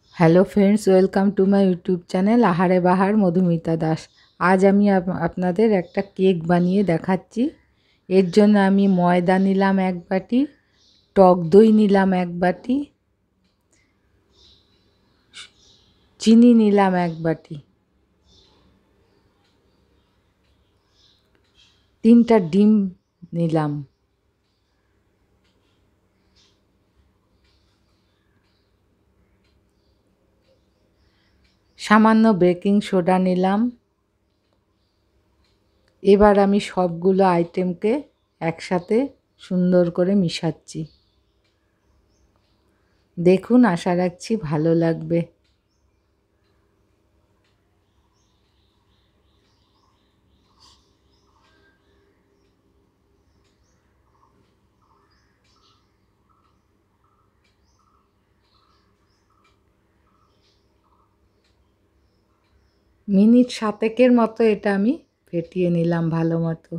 Hello friends, welcome to my YouTube channel Ahare Bahar Madhumita Das. আজ আমি আপনাদের একটা কেক বানিয়ে দেখাচ্ছি। এর জন্য আমি ময়দা নিলাম 1 বাটি, টক দই নিলাম 1 বাটি, চিনি নিলাম 1 বাটি, 3টা ডিম নিলাম, সামান্য বেকিং সোডা নিলাম। এবার আমি সবগুলো আইটেমকে একসাথে সুন্দর করে মিশাচ্ছি। দেখুন, আশা রাখছি ভালো লাগবে। মিনিট 7 মতো এটা আমি ফেটিয়ে নিলাম ভালো মতো।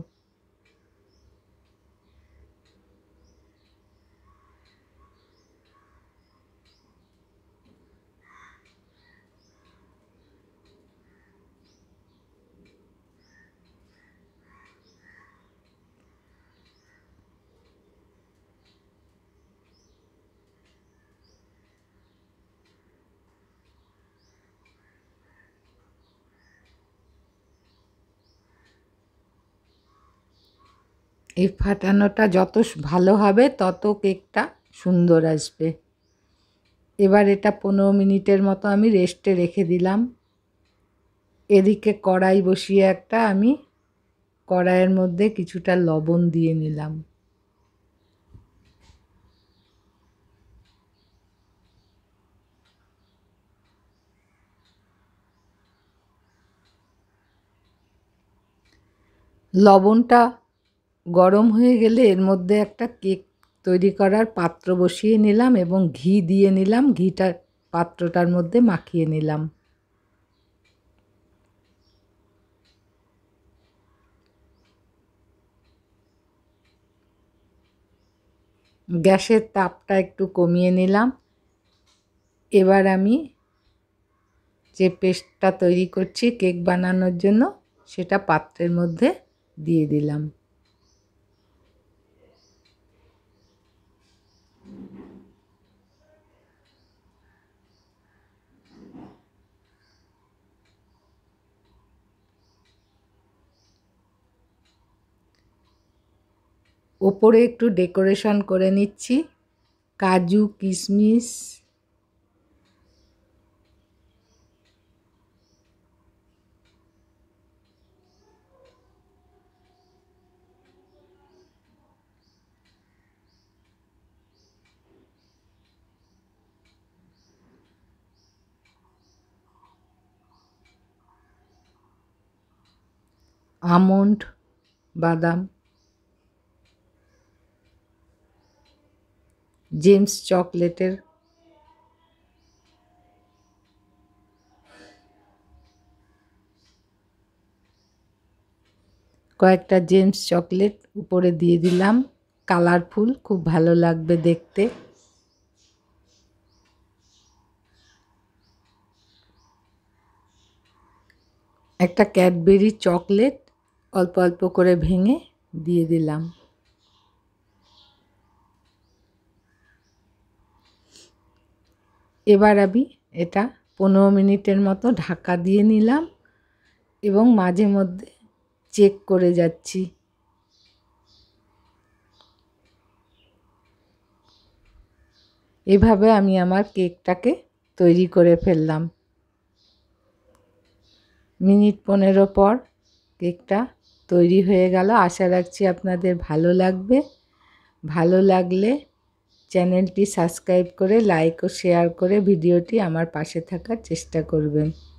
এই ফাটানোটা যত ভালো হবে তত কেকটা সুন্দর আসবে। এবার এটা 15 মিনিটের মতো আমি রেস্টে রেখে দিলাম। এদিকে কড়াই বসিয়ে আমি কড়াইয়ের মধ্যে কিছুটা লবণ দিয়ে নিলাম। লবণটা গরম হয়ে গেলে এর মধ্যে একটা কেক তৈরি করার পাত্র বসিয়ে নিলাম এবং ঘি দিয়ে নিলাম। ঘিটা পাত্রটার মধ্যে মাখিয়ে নিলাম। গ্যাসের তাপটা একটু কমিয়ে নিলাম। এবার আমি যে পেস্টটা তৈরি করছি কেক বানানোর জন্য সেটা পাত্রের মধ্যে দিয়ে দিলাম। ওপরে একটু ডেকোরেশন করে নিচ্ছি, কাজু কিশমিশ, আমন্ড, বাদাম, জেমস চকলেটের কয়েকটা জেমস চকলেট উপরে দিয়ে দিলাম। কালারফুল, খুব ভালো লাগবে দেখতে। একটা ক্যাডবেরি চকলেট অল্প অল্প করে ভেঙে দিয়ে দিলাম। এবার আমি এটা 15 মিনিটের মতো ঢাকা দিয়ে নিলাম এবং মাঝে মধ্যে চেক করে যাচ্ছি। এভাবে আমি আমার কেকটাকে তৈরি করে ফেললাম। মিনিট 15 পর কেকটা তৈরি হয়ে গেল। আশা রাখছি আপনাদের ভালো লাগবে। ভালো লাগলে চ্যানেলটি সাবস্ক্রাইব করে লাইক ও শেয়ার করে ভিডিওটি আমার পাশে থাকার চেষ্টা করবেন।